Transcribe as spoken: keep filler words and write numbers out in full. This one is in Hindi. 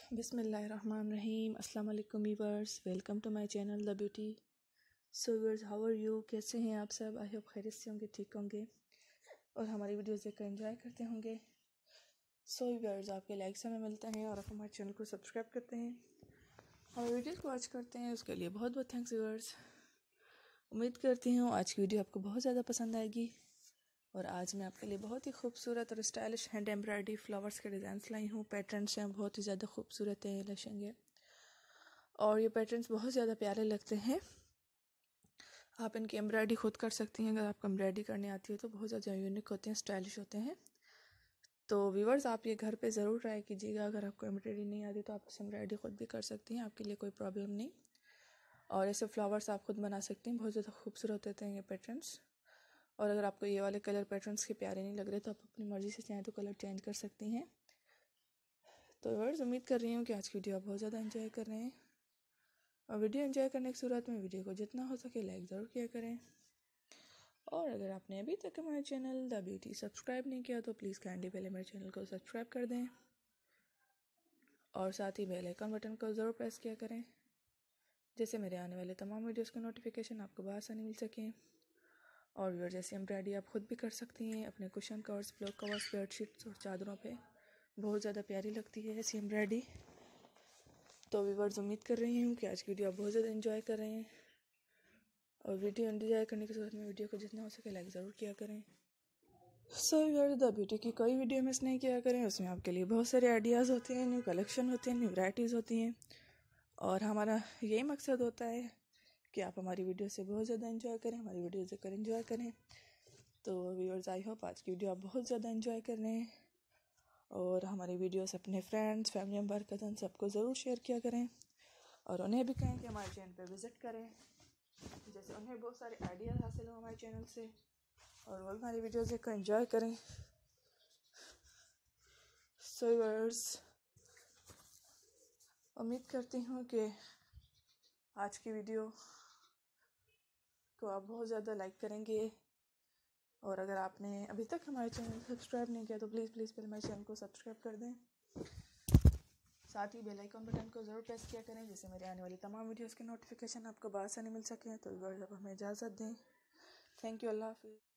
बिस्मिल्लाहिर्रहमानिर्रहीम। अस्सलाम वालेकुम viewers, welcome to my channel the beauty. So viewers, how are you? कैसे हैं आप सब? आई होप खैरियत से होंगे, ठीक होंगे और हमारी वीडियोस देखकर एंजॉय करते होंगे। सो व्यूअर्स, आपके लाइक्स हमें मिलते हैं और आप हमारे चैनल को सब्सक्राइब करते हैं और वीडियोस को वॉच करते हैं, उसके लिए बहुत बहुत थैंक्स व्यूअर्स। उम्मीद करती हूँ आज की वीडियो आपको बहुत ज़्यादा पसंद आएगी और आज मैं आपके लिए बहुत ही खूबसूरत और स्टाइलिश हैंड एम्ब्रॉयडरी फ्लावर्स के डिज़ाइंस लाई हूँ। पैटर्न्स हैं बहुत ही ज़्यादा खूबसूरत है, लशेंगे और ये पैटर्न्स बहुत ज़्यादा प्यारे लगते हैं। आप इनकी एम्ब्रॉयडरी खुद कर सकती हैं, अगर आपको एम्ब्रॉयडरी करनी आती है तो बहुत ज़्यादा यूनिक होते हैं, स्टाइलिश होते हैं। तो व्यूअर्स, आप ये घर पे ज़रूर ट्राई कीजिएगा। अगर आपको एम्ब्रॉयडरी नहीं आती तो आप इस एम्ब्रॉयडरी खुद भी कर सकती हैं, आपके लिए कोई प्रॉब्लम नहीं। और ऐसे फ्लावर्स आप खुद बना सकती हैं, बहुत ज़्यादा खूबसूरत होते हैं ये पैटर्न्स। और अगर आपको ये वाले कलर पैटर्न्स के प्यारे नहीं लग रहे तो आप अपनी मर्ज़ी से चाहें तो कलर चेंज कर सकती हैं। तो व्यूअर्स, उम्मीद कर रही हूँ कि आज की वीडियो आप बहुत ज़्यादा एंजॉय कर रहे हैं और वीडियो एंजॉय करने की सूरत में वीडियो को जितना हो सके लाइक ज़रूर किया करें। और अगर आपने अभी तक हमारे चैनल द ब्यूटी सब्सक्राइब नहीं किया तो प्लीज़ काइंडली पहले मेरे चैनल को सब्सक्राइब कर दें और साथ ही बेल आइकन बटन को ज़रूर प्रेस किया करें, जैसे मेरे आने वाले तमाम वीडियोज़ के नोटिफिकेशन आपको बआसानी मिल सकें। और व्यूअर, जैसे एम्ब्रॉयडरी आप खुद भी कर सकती हैं अपने cushion covers, pillow covers, bedsheets और चादरों पे, बहुत ज़्यादा प्यारी लगती है ऐसी एम्ब्रॉयडरी। तो व्यूअर्स, उम्मीद कर रही हूँ कि आज की वीडियो आप बहुत ज़्यादा एंजॉय कर रहे हैं और वीडियो एंजॉय करने की सूरत में वीडियो को जितना हो सके लाइक ज़रूर किया करें। सो व्यूअर्स, द ब्यूटी की कोई वीडियो मिस नहीं किया करें, उसमें आपके लिए बहुत सारे आइडियाज़ होते हैं, न्यू कलेक्शन होते हैं, न्यू वैराइटीज़ होती हैं और हमारा यही मकसद होता है कि आप हमारी वीडियो से बहुत ज़्यादा एंजॉय करें, हमारी वीडियो देखकर एंजॉय करें। तो व्यूअर्स, आई होप आज की वीडियो आप बहुत ज़्यादा एंजॉय कर रहे हैं और हमारी वीडियोस अपने फ्रेंड्स, फैमिली मेम्बर, कज़न सबको ज़रूर शेयर किया करें और उन्हें भी कहें कि हमारे चैनल पे विज़िट करें, जैसे उन्हें बहुत सारे आइडियाज़ हासिल हो हमारे चैनल से और वो हमारी वीडियोस देखकर एंजॉय करें। सो व्यूअर्स, उम्मीद करती हूँ कि आज की वीडियो को आप बहुत ज़्यादा लाइक करेंगे और अगर आपने अभी तक हमारे चैनल को सब्सक्राइब नहीं किया तो प्लीज़ प्लीज़ पहले हमारे चैनल को सब्सक्राइब कर दें, साथ ही बेल आइकन बटन को ज़रूर प्रेस किया करें, जिससे मेरे आने वाली तमाम वीडियोस के नोटिफिकेशन आपको बआसानी मिल सके। तो व्यूअर्स, अब हमें इजाज़त दें। थैंक यू, अल्लाह हाफिज़।